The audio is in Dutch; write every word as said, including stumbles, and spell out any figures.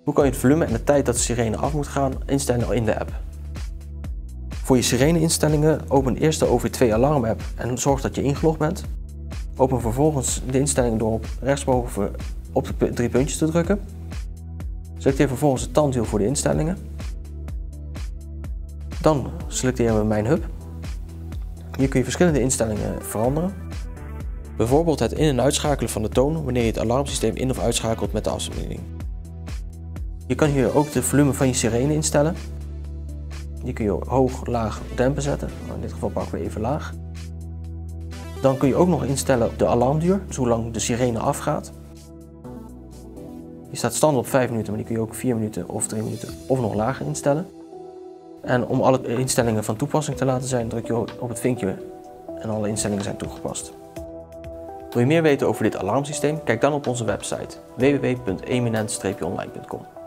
Hoe kan je het volume en de tijd dat de sirene af moet gaan instellen in de app? Voor je sirene-instellingen open eerst de O V twee alarm-app en zorg dat je ingelogd bent. Open vervolgens de instelling door op rechtsboven op de drie puntjes te drukken. Selecteer vervolgens het tandwiel voor de instellingen. Dan selecteren we Mijn Hub. Hier kun je verschillende instellingen veranderen. Bijvoorbeeld het in- en uitschakelen van de toon wanneer je het alarmsysteem in- of uitschakelt met de afstandsbediening. Je kan hier ook de volume van je sirene instellen. Die kun je hoog, laag, dempen zetten. In dit geval pakken we even laag. Dan kun je ook nog instellen de alarmduur, dus hoe lang de sirene afgaat. Die staat standaard op vijf minuten, maar die kun je ook vier minuten of drie minuten of nog lager instellen. En om alle instellingen van toepassing te laten zijn, druk je op het vinkje en alle instellingen zijn toegepast. Wil je meer weten over dit alarmsysteem? Kijk dan op onze website w w w punt eminent streepje online punt com.